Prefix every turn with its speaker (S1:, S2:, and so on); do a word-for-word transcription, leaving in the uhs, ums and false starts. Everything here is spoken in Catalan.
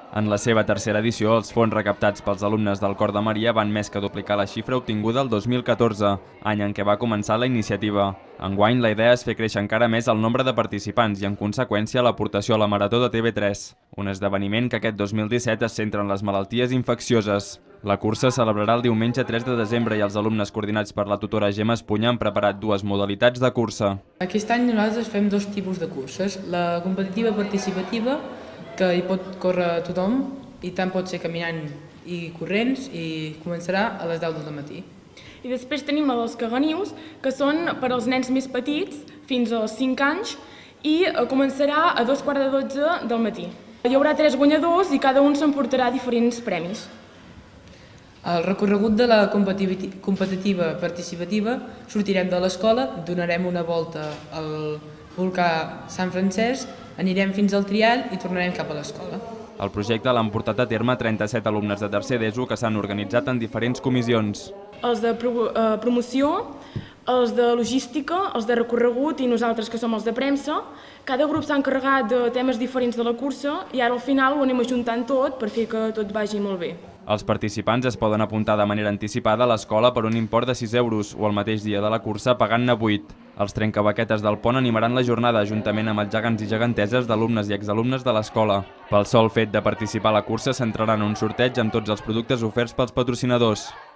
S1: En la seva tercera edició, els fons recaptats pels alumnes del Cor de Maria van més que duplicar la xifra obtinguda el dos mil catorze, any en què va començar la iniciativa. Enguany, la idea és fer créixer encara més el nombre de participants i, en conseqüència, l'aportació a la Marató de T V tres, un esdeveniment que aquest dos mil disset es centra en les malalties infeccioses. La cursa es celebrarà el diumenge tres de desembre i els alumnes coordinats per la tutora Gemma Espunya han preparat dues modalitats de cursa.
S2: Aquest any nosaltres fem dos tipus de curses. La competitiva participativa, que hi pot córrer tothom, i tant pot ser caminant i corrents, i començarà a les deu del matí.
S3: I després tenim els caganius, que són per als nens més petits, fins als cinc anys, i començarà a dos quarts de dotze del matí. Hi haurà tres guanyadors i cada un s'emportarà diferents premis.
S2: Al recorregut de la competitiva participativa sortirem de l'escola, donarem una volta al volcà Sant Francesc, anirem fins al Trial i tornarem cap a l'escola.
S1: El projecte l'han portat a terme trenta-set alumnes de tercer d'ESO que s'han organitzat en diferents comissions.
S3: Els de promoció, els de logística, els de recorregut i nosaltres que som els de premsa. Cada grup s'ha encarregat de temes diferents de la cursa i ara al final ho anem ajuntant tot per fer que tot vagi molt bé.
S1: Els participants es poden apuntar de manera anticipada a l'escola per un import de sis euros o el mateix dia de la cursa pagant-ne vuit. Els trencabaquetes del pont animaran la jornada juntament amb els gegants i geganteses d'alumnes i exalumnes de l'escola. Pel sol fet de participar a la cursa s'entrarà en un sorteig amb tots els productes oferts pels patrocinadors.